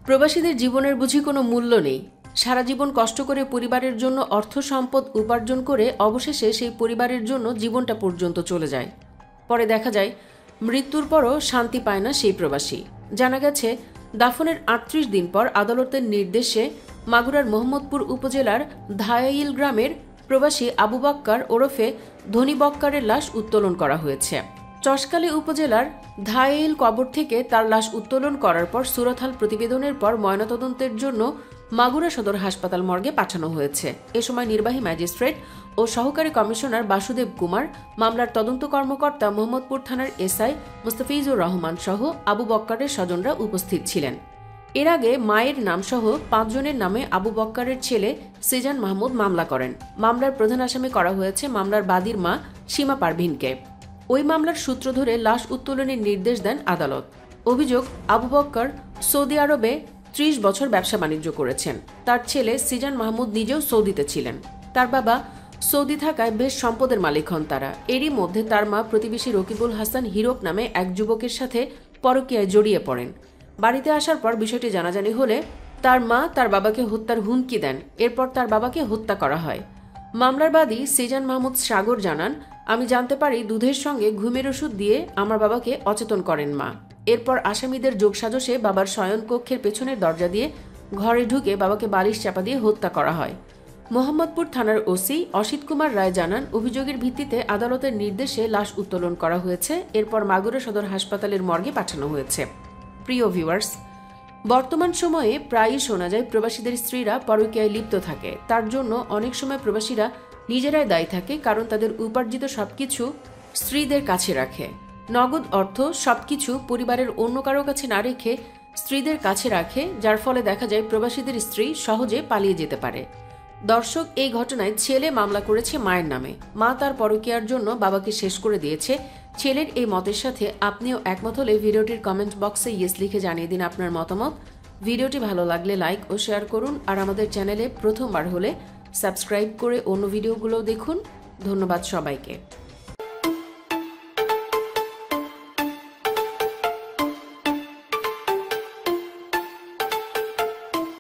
প্রবাসীদের জীবনের বুঝি কোনো মূল্য নেই। সারা জীবন কষ্ট করে পরিবারের জন্য অর্থ সম্পদ উপার্জন করে অবশেষে সেই পরিবারের জন্য জীবনটা পর্যন্ত চলে যায়। পরে দেখা যায় মৃত্যুর পরও শান্তি পায় না সেই প্রবাসী। জানা গেছে দাফনের ৩৮ দিন পর আদালতের নির্দেশে মাগুরার মোহাম্মদপুর উপজেলার ধায়াইল গ্রামের প্রবাসী আবু বক্কর ওরফে ধনী বক্করের লাশ উত্তোলন করা হয়েছে। চশকালী উপজেলার ধায়াইল কবর থেকে তার লাশ উত্তোলন করার পর সুরতহাল প্রতিবেদনের পর ময়নাতদন্তের জন্য মাগুরা সদর হাসপাতাল মর্গে পাঠানো হয়েছে। এ সময় নির্বাহী ম্যাজিস্ট্রেট ও সহকারী কমিশনার বাসুদেব কুমার, মামলার তদন্ত কর্মকর্তা মোহাম্মদপুর থানার এসআই মুস্তাফিজুর রহমান সহ আবু বক্করের স্বজনরা উপস্থিত ছিলেন। এর আগে মায়ের নামসহ ৫ জনের নামে আবু বক্করের ছেলে সিজান মাহমুদ মামলা করেন। মামলার প্রধান আসামি করা হয়েছে মামলার বাদীর মা সীমা পারভিনকে। ওই মামলার সূত্র ধরে লাশ উত্তোলনের নির্দেশ দেন আদালত। অভিযোগ, আবু বক্কর সৌদি আরবে ৩০ বছর ব্যবসা বাণিজ্য করেছেন। তার ছেলে সিজান মাহমুদ নিজেও সৌদিতে ছিলেন। তার বাবা সৌদি থাকায় বেশ সম্পদের মালিক হন তারা। এরই মধ্যে তার মা প্রতিবেশী রকিবুল হাসান হিরক নামে এক যুবকের সাথে পরকীয়ায় জড়িয়ে পড়েন। বাড়িতে আসার পর বিষয়টি জানাজানি হলে তার মা তার বাবাকে হত্যার হুমকি দেন। এরপর তার বাবাকে হত্যা করা হয়। মামলার বাদী সিজান মাহমুদ সাগর জানান, আমি জানতে পারি দুধের সঙ্গে ঘুমের ওষুধ দিয়ে আমার বাবাকে অচেতন করেন মা। এরপর আসামিদের যোগসাজশে বাবার শয়নকক্ষের পেছনের দরজা দিয়ে ঘরে ঢুকে বাবাকে বালিশ চাপা দিয়ে হত্যা করা হয়। মোহাম্মদপুর থানার ওসি অসিত কুমার রায় জানান, অভিযোগের ভিত্তিতে আদালতের নির্দেশে লাশ উত্তোলন করা হয়েছে। এরপর মাগুরা সদর হাসপাতালের মর্গে পাঠানো হয়েছে। প্রিয় ভিউয়ার্স, বর্তমান সময়ে প্রায়ই শোনা যায় প্রবাসীদের স্ত্রীরা পরকীয়ায় লিপ্ত থাকে। তার জন্য অনেক সময় প্রবাসীরা নিজেরাই দায়ী থাকে, কারণ তাদের উপার্জিত সবকিছু স্ত্রীদের কাছে রাখে। নগদ অর্থ সবকিছু পরিবারের অন্য কারো কাছে না রেখে স্ত্রীদের কাছে রাখে, যার ফলে দেখা যায় প্রবাসীদের স্ত্রী সহজে পালিয়ে যেতে পারে। দর্শক, এই ঘটনায় ছেলে মামলা করেছে মায়ের নামে। মা তার পরকীয়ার জন্য বাবাকে শেষ করে দিয়েছে। ছেলের এই মতের সাথে আপনিও একমত হলে ভিডিওটির কমেন্ট বক্সে ইয়েস লিখে জানিয়ে দিন আপনার মতামত। ভিডিওটি ভালো লাগলে লাইক ও শেয়ার করুন, আর আমাদের চ্যানেলে প্রথমবার হলে সাবস্ক্রাইব করে অন্য ভিডিওগুলো দেখুন। ধন্যবাদ সবাইকে।